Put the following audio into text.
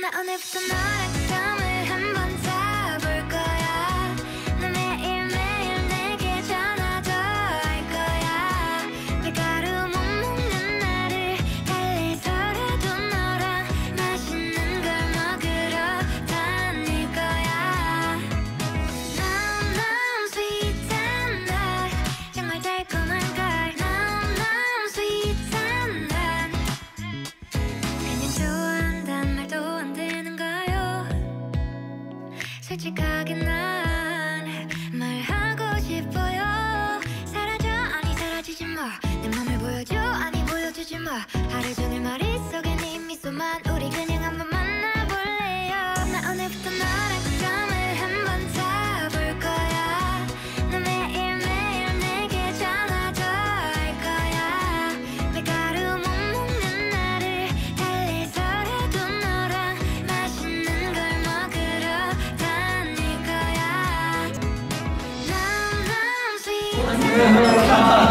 오늘부터 너랑 잠을 한번 자볼 거야. 너 매일매일 내게 전화도 할 거야. 밀가루 못 먹는 나를 달래서라도 너랑 맛있는 걸 먹으러 다닐 거야. Nom nom sweet and hot, 정말 달콤한 걸. Nom nom sweet and hot, 그냥 좋아한단 말도 안 되는 거요. 솔직하게 난 말하고 싶어요. 사라져 아니 사라지지 마. 내 맘을 보여줘 아니 보여주지 마. 하루 종일 머릿속에 네 미소만. 우리 그냥 한번 만나볼래요. 나 오늘부터 너랑 잠을 한번 자볼 거야. 너 매일매일 내게 전화도 할 거야. 밀가루 못 먹는 나를 달래서라도 너랑 맛있는 걸 먹으러 다닐 거야. Nom nom sweet.